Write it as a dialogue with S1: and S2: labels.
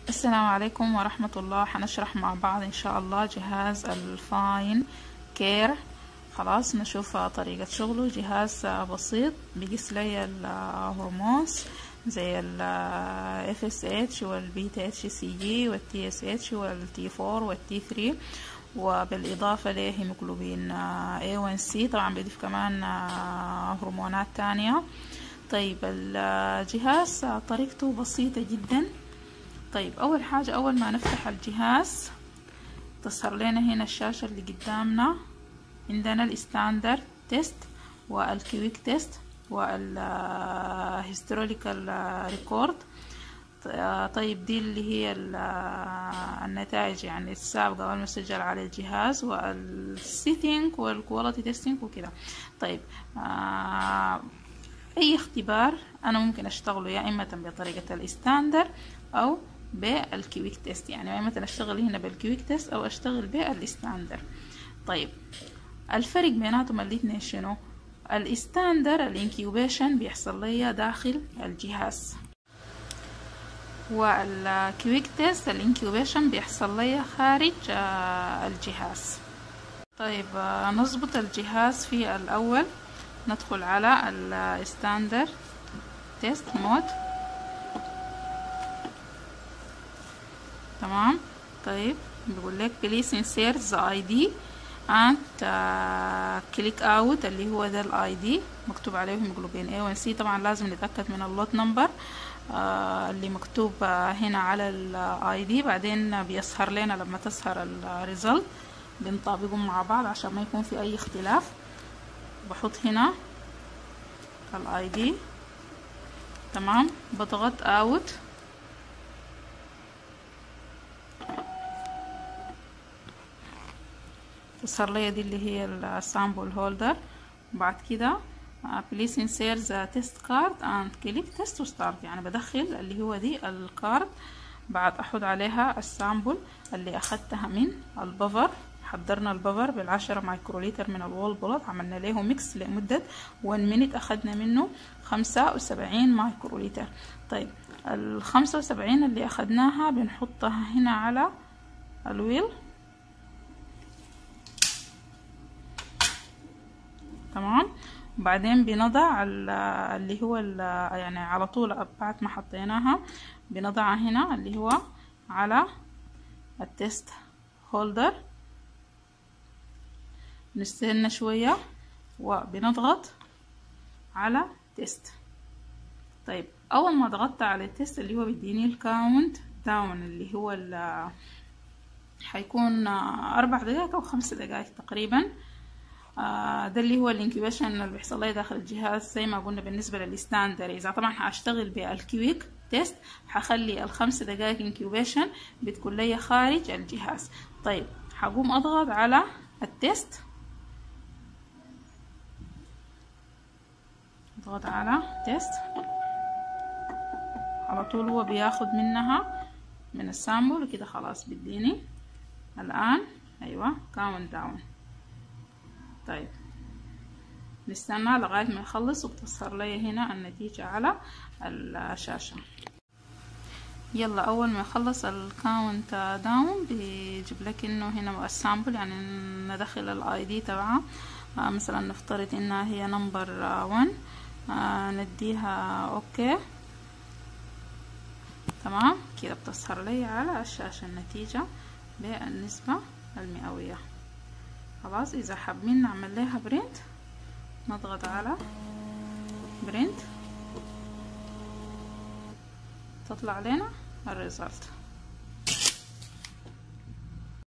S1: السلام عليكم ورحمة الله. حنشرح مع بعض إن شاء الله جهاز الفاين كير. خلاص نشوف طريقة شغله. جهاز بسيط بيقيس لي الهرمونز زي ال FSH والبيتا HCG والتي SH والتي 4 والتي 3، وبالإضافة لهيموجلوبين A1C. طبعا بيضيف كمان هرمونات تانية. طيب الجهاز طريقته بسيطة جدا. طيب أول حاجة، أول ما نفتح الجهاز تظهر لنا هنا الشاشة اللي قدامنا. عندنا الستاندرد تيست والكويك تيست والهيستوريكال ريكورد. طيب دي اللي هي النتائج يعني السابقة والمسجل على الجهاز، والسيتنج والكواليتي تيستنج وكده. طيب أي اختبار أنا ممكن أشتغله يا إما بطريقة الستاندرد أو بالكويك تيست، يعني مثلا اشتغل هنا بالكويك تيست او اشتغل بالستاندر. طيب الفرق بيناتهم الاتنين شنو؟ الستاندر الانكيوبيشن بيحصل لي داخل الجهاز، والكويك تيست الانكيوبيشن بيحصل لي خارج الجهاز. طيب نظبط الجهاز. في الاول ندخل على الستاندر تيست مود. تمام. طيب بيقول لك please insert the ID and click out اللي هو ده الاي دي مكتوب عليه هيموجلوبين A1C. طبعا لازم نتأكد من اللوت نمبر اللي مكتوب هنا على الاي دي. بعدين بيظهر لنا لما تظهر الريزلت بنطابقهم مع بعض عشان ما يكون في اي اختلاف. بحط هنا الاي دي. تمام. بضغط اوت. تظهر لي دي اللي هي السامبل هولدر. بعد كده please insert the test card and click test to start، يعني بدخل اللي هو دي الكارد. بعد احط عليها السامبل اللي اخدتها من البفر. حضرنا البفر بالعشرة مايكروليتر من الوول بلوت، عملنا له ميكس لمدة 1 مينت، اخدنا منه 75 مايكروليتر. طيب ال75 اللي اخدناها بنحطها هنا على الويل. تمام. وبعدين بنضع اللي هو يعني على طول بعد ما حطيناها بنضعها هنا اللي هو على التست هولدر. نستنى شوية وبنضغط على تيست. طيب اول ما ضغطت على التيست اللي هو بيديني الكاونت داون اللي هو حيكون 4 دقائق او 5 دقائق تقريبا. ده اللي هو الانكيوبيشن اللي بيحصل لي داخل الجهاز. زي ما قلنا بالنسبه للستاندر، اذا طبعا هشتغل بالكويك تيست هخلي ال5 دقائق انكيوبيشن بتكون لي خارج الجهاز. طيب هقوم اضغط على التيست. اضغط على تيست على طول هو بياخد منها من السامبل كده. خلاص بديني الان ايوه كاونت داون. طيب نستنى لغاية ما يخلص وبتظهر لي هنا النتيجة على الشاشة. يلا أول ما يخلص الكاونت داون بيجيب لك إنه هنا السامبل، يعني ندخل الاي دي تبعها. مثلا نفترض إنها هي نمبر 1. نديها اوكي. تمام كده بتظهر لي على الشاشة النتيجة بالنسبة المئوية. خلاص إذا حابين نعمل لها برنت نضغط على برنت تطلع لنا الريزلت.